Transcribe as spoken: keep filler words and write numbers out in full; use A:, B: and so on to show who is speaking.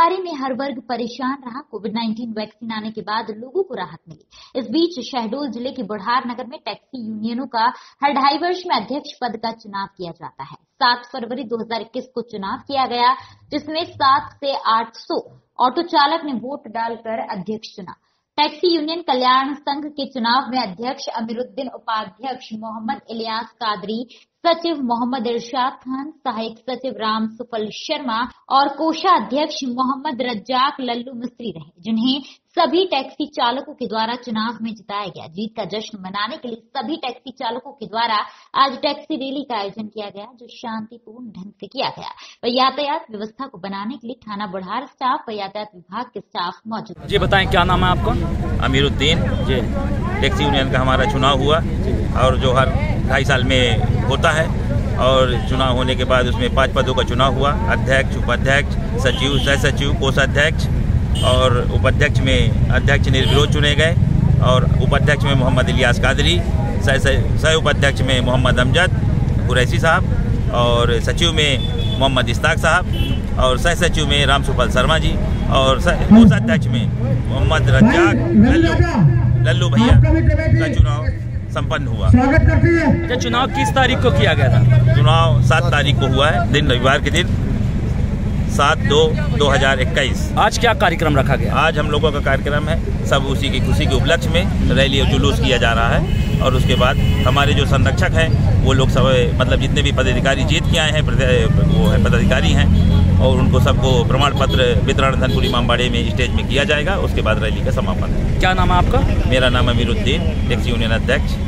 A: महामारी में हर वर्ग परेशान रहा। कोविड नाइन्टीन वैक्सीन आने के बाद लोगों को राहत मिली। इस बीच शहडोल जिले के बुढ़ार नगर में टैक्सी यूनियनों का हर ढाई वर्ष में अध्यक्ष पद का चुनाव किया जाता है। सात फरवरी दो हजार इक्कीस को चुनाव किया गया, जिसमें सात से आठ सौ ऑटो चालक ने वोट डालकर अध्यक्ष चुना। टैक्सी यूनियन कल्याण संघ के चुनाव में अध्यक्ष अमीरुद्दीन, उपाध्यक्ष मोहम्मद इलियास कादरी, सचिव मोहम्मद इरशाद खान, सहायक सचिव राम सुफल शर्मा और कोषाध्यक्ष मोहम्मद रज्जाक लल्लू मिस्त्री रहे, जिन्हें सभी टैक्सी चालकों के द्वारा चुनाव में जिताया गया। जीत का जश्न मनाने के लिए सभी टैक्सी चालकों के द्वारा आज टैक्सी रैली का आयोजन किया गया, जो शांतिपूर्ण ढंग से किया गया। व यातायात व्यवस्था को बनाने के लिए थाना बुढ़ार स्टाफ व यातायात विभाग के स्टाफ मौजूद।
B: जी बताएं, क्या नाम है आपका?
C: अमीरुद्दीन जी। टैक्सी यूनियन का हमारा चुनाव हुआ और जो हर ढाई साल में होता है, और चुनाव होने के बाद उसमें पांच पदों का चुनाव हुआ। अध्यक्ष, उपाध्यक्ष, सचिव, सह सचिव, कोषाध्यक्ष, और उपाध्यक्ष में अध्यक्ष निर्विरोध चुने गए, और उपाध्यक्ष में मोहम्मद इलियास कादरी, सह सह उपाध्यक्ष में मोहम्मद अमजद कुरैशी साहब, और सचिव में मोहम्मद इस्ताक साहब, और सह सचिव में राम सुफल शर्मा जी, और कोषाध्यक्ष में मोहम्मद रज्जाक लल्लू लल्लू भैया का चुनाव संपन्न हुआ।
B: अच्छा, चुनाव किस तारीख को किया गया था?
C: चुनाव सात तारीख को हुआ है, दिन रविवार के दिन, सात दो दो हजार इक्कीस।
B: आज क्या कार्यक्रम रखा गया?
C: आज हम लोगों का कार्यक्रम है, सब उसी की खुशी के उपलक्ष्य में रैली और जुलूस किया जा रहा है, और उसके बाद हमारे जो संरक्षक हैं वो लोग सब, मतलब जितने भी पदाधिकारी जीत के आए हैं वो है पदाधिकारी हैं, और उनको सबको प्रमाण पत्र वितरण धनपुर इमामबाड़े में स्टेज में किया जाएगा। उसके बाद रैली का समापन है।
B: क्या नाम है आपका?
C: मेरा नाम अमीरुद्दीन, टैक्सी यूनियन अध्यक्ष।